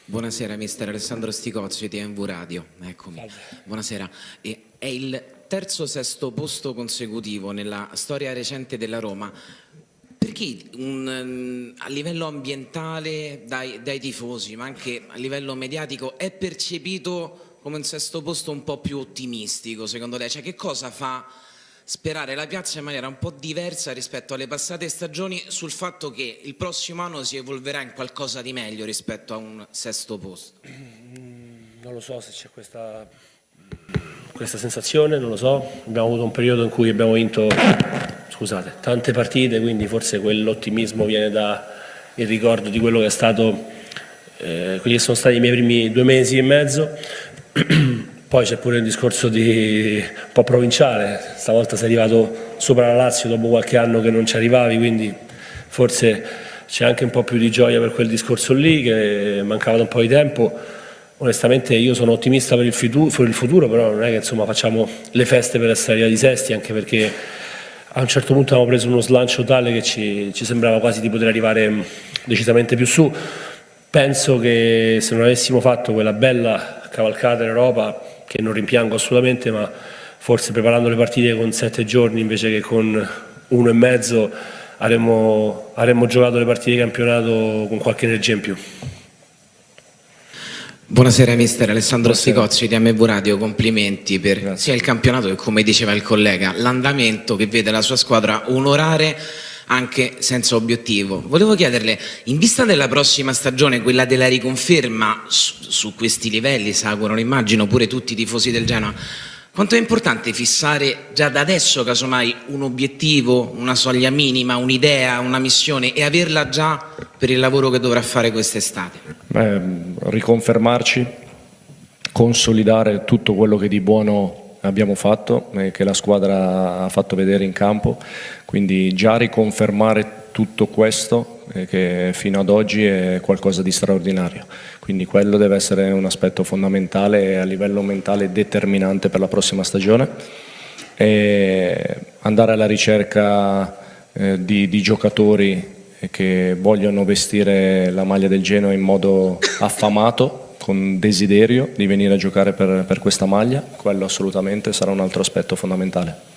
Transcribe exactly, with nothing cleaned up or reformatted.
Buonasera mister Alessandro Sticozzi di T V Radio, eccomi. Salve. Buonasera. E è il terzo sesto posto consecutivo nella storia recente della Roma. Perché un, a livello ambientale dai, dai tifosi, ma anche a livello mediatico, è percepito come un sesto posto un po' più ottimistico secondo lei? Cioè, che cosa fa sperare la piazza in maniera un po' diversa rispetto alle passate stagioni sul fatto che il prossimo anno si evolverà in qualcosa di meglio rispetto a un sesto posto? Non lo so se c'è questa, questa sensazione, non lo so. Abbiamo avuto un periodo in cui abbiamo vinto, scusate, tante partite, quindi forse quell'ottimismo viene dal ricordo di quello che è stato, eh, quelli che sono stati i miei primi due mesi e mezzo. Poi c'è pure il discorso di un po' provinciale, stavolta sei arrivato sopra la Lazio dopo qualche anno che non ci arrivavi, quindi forse c'è anche un po' più di gioia per quel discorso lì, che mancava da un po' di tempo. Onestamente io sono ottimista per il futuro, però non è che insomma facciamo le feste per essere arrivati sesti, anche perché a un certo punto abbiamo preso uno slancio tale che ci, ci sembrava quasi di poter arrivare decisamente più su. Penso che se non avessimo fatto quella bella cavalcata in Europa, che non rimpiango assolutamente, ma forse preparando le partite con sette giorni invece che con uno e mezzo avremmo, avremmo giocato le partite di campionato con qualche energia in più. Buonasera mister Alessandro Sticozzi di M V Radio, complimenti per Grazie. sia il campionato che, come diceva il collega, l'andamento che vede la sua squadra onorare anche senza obiettivo. Volevo chiederle, in vista della prossima stagione, quella della riconferma su, su questi livelli, si augurano, immagino, pure tutti i tifosi del Genoa, quanto è importante fissare già da adesso, casomai, un obiettivo, una soglia minima, un'idea, una missione e averla già per il lavoro che dovrà fare quest'estate? Beh, riconfermarci, consolidare tutto quello che di buono abbiamo fatto e che la squadra ha fatto vedere in campo, quindi già riconfermare tutto questo eh, che fino ad oggi è qualcosa di straordinario, quindi quello deve essere un aspetto fondamentale e a livello mentale determinante per la prossima stagione, e andare alla ricerca eh, di, di giocatori che vogliono vestire la maglia del Genoa in modo affamato, con desiderio di venire a giocare per, per questa maglia. Quello assolutamente sarà un altro aspetto fondamentale.